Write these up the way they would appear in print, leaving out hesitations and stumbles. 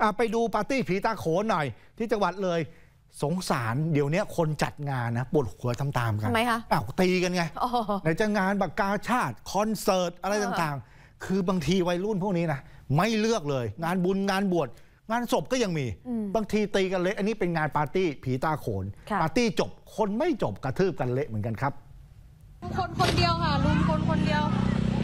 ไปดูปาร์ตี้ผีตาโขนหน่อยที่จังหวัดเลยสงสารเดี๋ยวนี้คนจัดงานนะปวดหัวตามๆกันทำไมคะตีกันไงในจะงานบักกาชาติคอนเสิร์ตอะไรต่างๆคือบางทีวัยรุ่นพวกนี้นะไม่เลือกเลยงานบุญงานบวชงานศพก็ยังมีบางทีตีกันเละอันนี้เป็นงานปาร์ตี้ผีตาโขนปาร์ตี้จบคนไม่จบกระทืบกันเละเหมือนกันครับคนเดียวค่ะลุมคนเดียว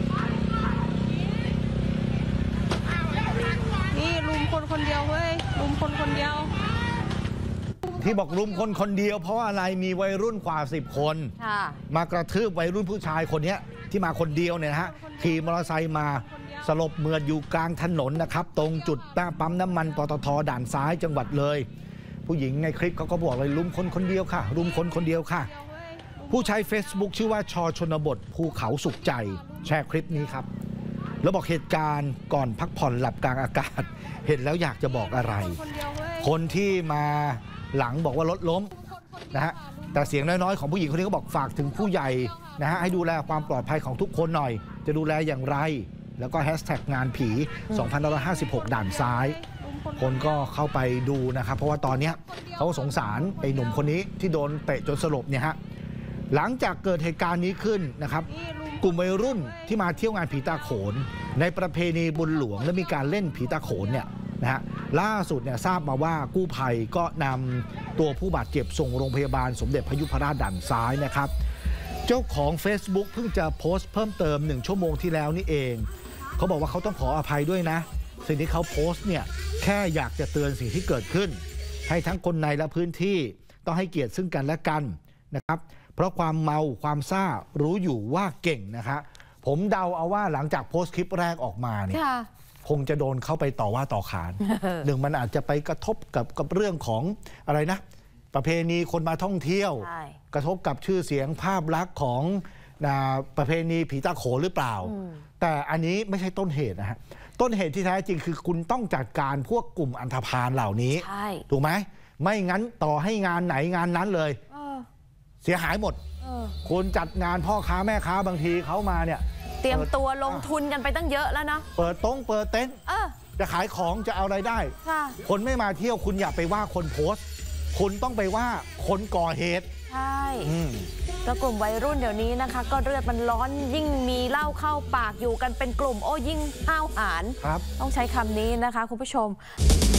นี่ลุมคนเดียวเว้ยลุมคนเดียวที่บอกรุมคนเดียวเพราะอะไรมีวัยรุ่นกว่า10 คนมากระทืบวัยรุ่นผู้ชายคนนี้ที่มาคนเดียวเนี่ยนะฮะขี่มอเตอร์ไซค์มาสลบเหมือดอยู่กลางถนนนะครับตรงจุดหน้าปั๊มน้ำมันปตท.ด่านซ้ายจังหวัดเลยผู้หญิงในคลิปเขาก็บอกเลยรุมคนเดียวค่ะรุมคนเดียวค่ะผู้ใช้ Facebook ชื่อว่าชชนบทภูเขาสุขใจแชร์คลิปนี้ครับแล้วบอกเหตุการณ์ก่อนพักผ่อนหลับกลางอากาศเห็นแล้วอยากจะบอกอะไรคนที่มาหลังบอกว่ารถล้มนะฮะแต่เสียงน้อยๆของผู้หญิงคนนี้ก็บอกฝากถึงผู้ใหญ่นะฮะให้ดูแลความปลอดภัยของทุกคนหน่อยจะดูแลอย่างไรแล้วก็แฮชแท็กงานผี2556ด่านซ้ายคนก็เข้าไปดูนะครับเพราะว่าตอนนี้เขาสงสารไอ้หนุ่มคนนี้ที่โดนเตะจนสลบเนี่ยฮะหลังจากเกิดเหตุการณ์นี้ขึ้นนะครับกลุ่มวัยรุ่นที่มาเที่ยวงานผีตาโขนในประเพณีบุญหลวงและมีการเล่นผีตาโขนเนี่ยนะฮะล่าสุดเนี่ยทราบมาว่ากู้ภัยก็นำตัวผู้บาดเจ็บส่งโรงพยาบาลสมเด็จพยุพราชด่านซ้ายนะครับเจ้าของ Facebook เพิ่งจะโพสต์เพิ่มเติม1 ชั่วโมงที่แล้วนี่เองเขาบอกว่าเขาต้องขออภัยด้วยนะสิ่งที่เขาโพสต์เนี่ยแค่อยากจะเตือนสิ่งที่เกิดขึ้นให้ทั้งคนในและพื้นที่ต้องให้เกียรติซึ่งกันและกันนะครับเพราะความเมาความซ่ารู้อยู่ว่าเก่งนะคะผมเดาเอาว่าหลังจากโพสต์คลิปแรกออกมาเนี่ยคงจะโดนเข้าไปต่อว่าต่อขานหนึ่งมันอาจจะไปกระทบกับเรื่องของอะไรนะประเพณีคนมาท่องเที่ยวกระทบกับชื่อเสียงภาพลักษณ์ของประเพณีผีตาโขนหรือเปล่าแต่อันนี้ไม่ใช่ต้นเหตุนะฮะต้นเหตุที่แท้จริงคือคุณต้องจัดการพวกกลุ่มอันธพาลเหล่านี้ถูกไหมไม่งั้นต่อให้งานไหนงานนั้นเลยเสียหายหมดคุณจัดงานพ่อค้าแม่ค้าบางทีเขามาเนี่ยเตรียมตัวลงทุนกันไปตั้งเยอะแล้วนะเปิดเต็นท์จะขายของจะเอาอะไรได้คนไม่มาเที่ยวคุณอย่าไปว่าคนโพสต์คุณต้องไปว่าคนก่อเหตุใช่แล้วกลุ่มวัยรุ่นเดี๋ยวนี้นะคะก็เลือดมันร้อนยิ่งมีเหล้าเข้าปากอยู่กันเป็นกลุ่มยิ่งห้าวหาญต้องใช้คำนี้นะคะคุณผู้ชม